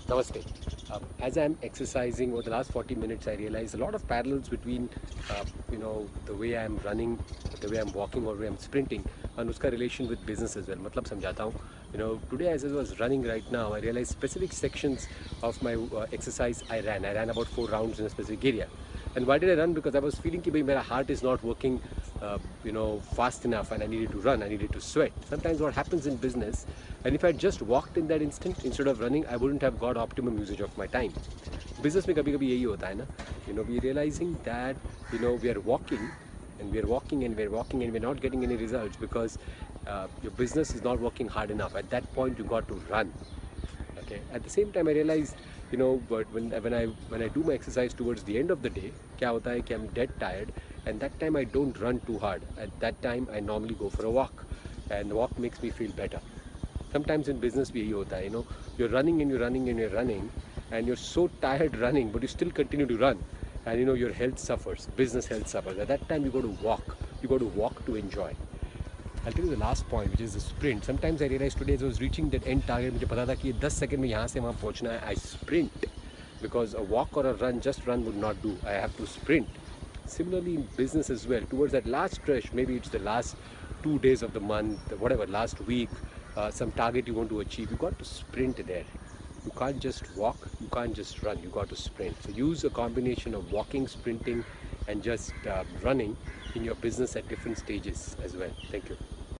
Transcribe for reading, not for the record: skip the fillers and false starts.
Namaste. As I'm exercising over the last 40 minutes, I realized a lot of parallels between, the way I'm running, the way I'm walking, or the way I'm sprinting, and uska relation with business as well. मतलब समझाता हूँ. Today as I was running right now, I realized specific sections of my exercise I ran. I ran about 4 rounds in a specific area. And why did I run? Because I was feeling that my heart is not working, fast enough, and I needed to run. I needed to sweat. Sometimes what happens in business, and if I just walked in that instant instead of running, I wouldn't have got optimum usage of my time. Business में कभी-कभी यही होता है ना. We are realizing that we are walking and we are walking and we are walking and we are not getting any results because your business is not working hard enough. At that point, you got to run. Okay. At the same time, I realized, but when I do my exercise towards the end of the day, क्या होता है कि I'm dead tired, and that time I don't run too hard. At that time, I normally go for a walk, and the walk makes me feel better. Sometimes in business भी यही होता है, you're running and you're running and you're running, and you're so tired running, but you still continue to run, and your health suffers, business health suffers. At that time, you got to walk. You got to walk to enjoy. I'll tell you the last point, which is the sprint. Sometimes I realized today as I was reaching that end target, मुझे पता था कि 10 second में यहाँ से वहाँ पहुँचना है. I sprint because a walk or a run, just run would not do. I have to sprint. Similarly in business as well, towards that last stretch, maybe it's the last 2 days of the month, whatever, last week, some target you want to achieve, you got to sprint there. You can't just walk, you can't just run, you got to sprint. So use a combination of walking, sprinting, and just running in your business at different stages as well. Thank you.